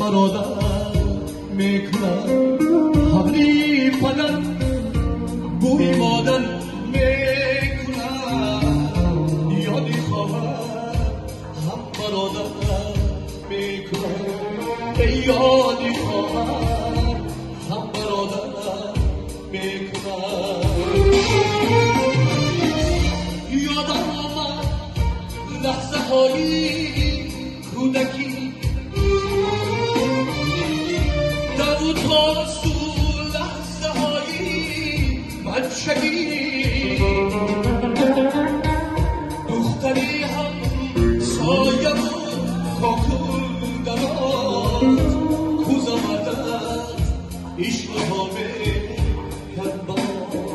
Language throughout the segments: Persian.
برادر میکنم حملی پدر بوی مادر میکنم یادی خواهر هم برادر میکنم یادی خواهر هم برادر میکنم یادم آمد لحظه هایی کودکی در اون تابستون لحظه هایی بچگی دختری هم سایه بود کاکل دماد کوز آمدن عشق ها میکرد با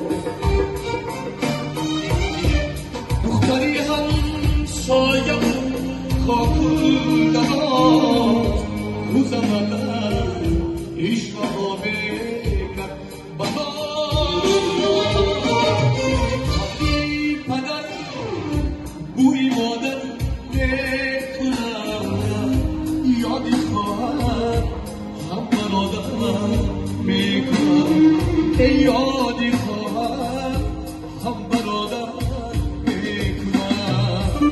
دختری هم سایه بود کاکل دماد کوز آمدن عشق ها میکرد با حالی پدر بوی مادر میکنم یادی خواهر هم برادر میکنم یادی خواهر هم برادر میکنم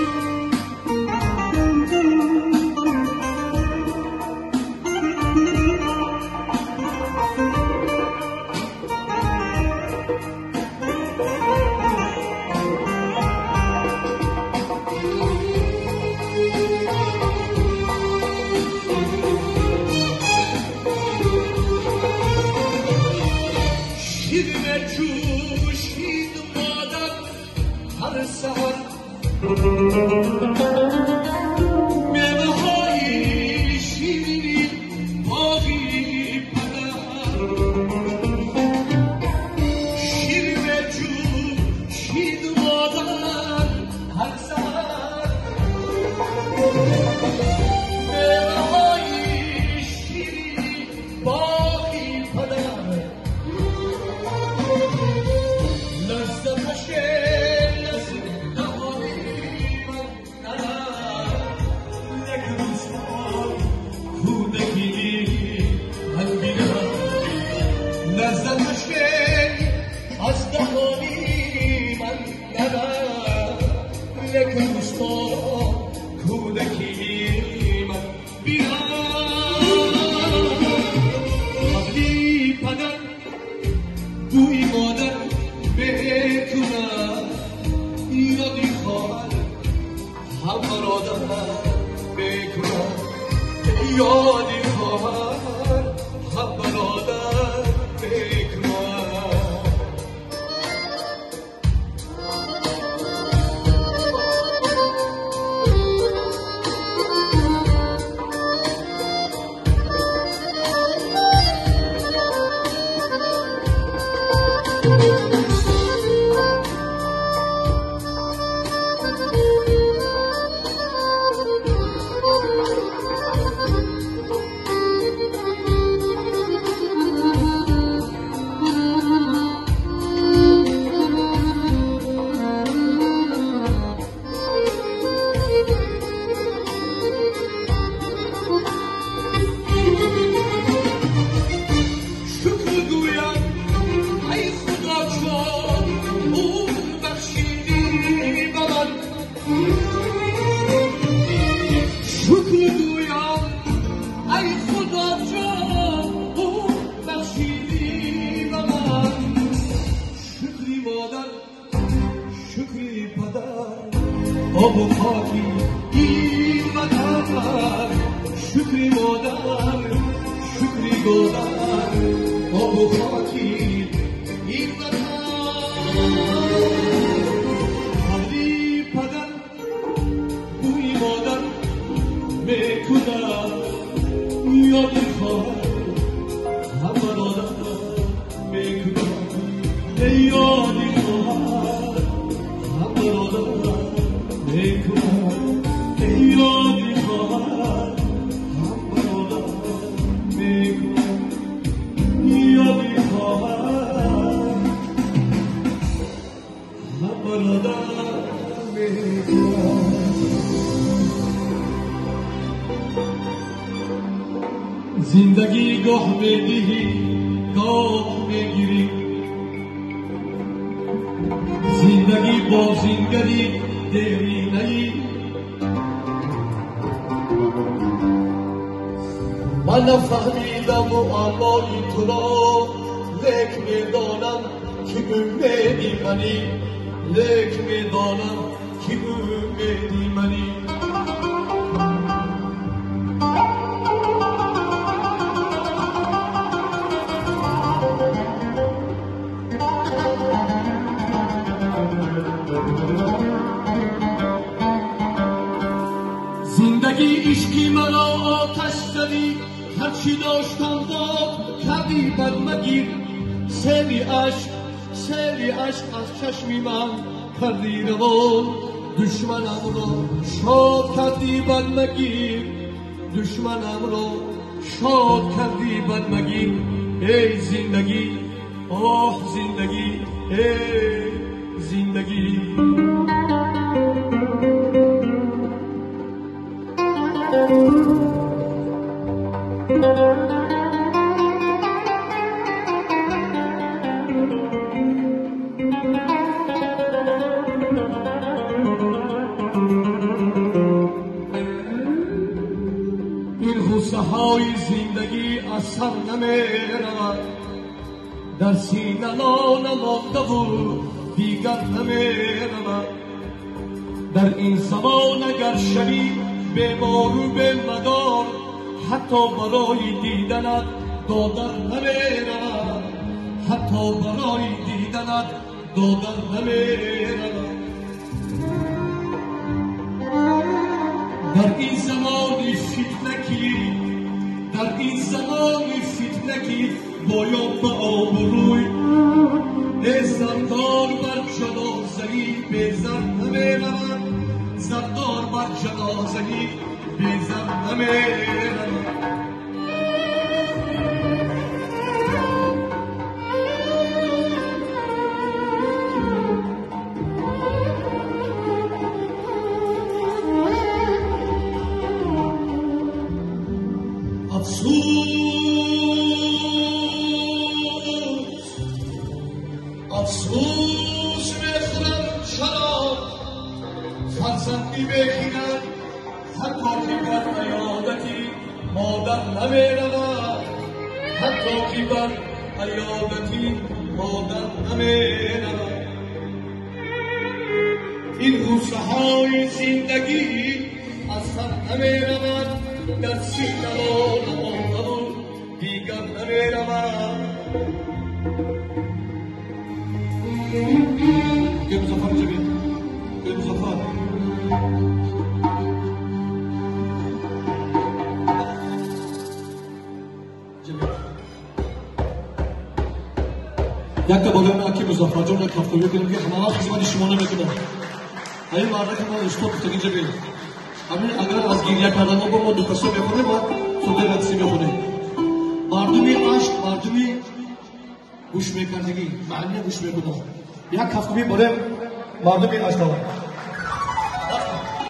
شیرین جوشید مادر هر سحر میوه های شیرین باقی پدر شیرین جوشید مادر هر سحر میوه های شیرین باقی پدر لذتش از دهانی من نبر یک روزها کودکی من بیار حملی پدر بوی مادر میکنم یادی خواهر هم برادر میکنم یادی خواهر هم برادر میکنم شکری پدر آب و خاکی این وطن شکری مادر شکری گودر آب و خاکی این وطن حالی پدر بوی مادر میکنم یادی خواهر هم برادر میکنم یادی خواهر هم برادر میکنم یادی خواهر هم برادر میکنم یادی خواهر هم برادر میکنم زندگی گاه میدهی گاه میگیری زندگی با زنگری دیری نهی من نفهمیدم معمای تو را لیک میدانم که امیدی منی لیک میدانم که امیدی منی زندگی عشقی مرا آتش زدی هرچی داشتم داد کردی بد مگیر سیلی عشق از چشمی من کردی روان دشمنم را شاد کردی بد مگیر دشمنم را شاد کردی بد مگیر ای زندگی آه زندگی ای زندگی این غصه های زندگی از سر نمیرود در سینه نمانده بود دیگر نمیرود در این زمان اگر شوی بیمار و به مدار حتی برای دیدنت دادن نمیرود حتی برای دیدنت دادن نمیرود در این زمان فتنکی باید به آبروی ای زردار بر جنازه‌ای بی زر نمیرود زردار بر جنازه‌ای بی زر نمیرود افسوس میخورم چرا فرزندی بگیرد حتی که بر عیادتی مادر نمیرود حتی که بر عیادتی مادر نمیرود این غصه های زندگی از سر نمیرود در سینه نمانده بود دیگر نمیرود گل مظفر جبین گل مظفر یک تا بالا من که مظفر جان یک هفته کنیم که همه خدمت شما نمیکنم این مرد که ما اشتباه گفتگی جبین همین اگر از گریه کردن ما با ما دو کسا بخونه ما صدای رقصی بخونه مردمی عشق مردمی گوش میکردگی معنی گوش میکنم یک هفته بریم مردمی عشق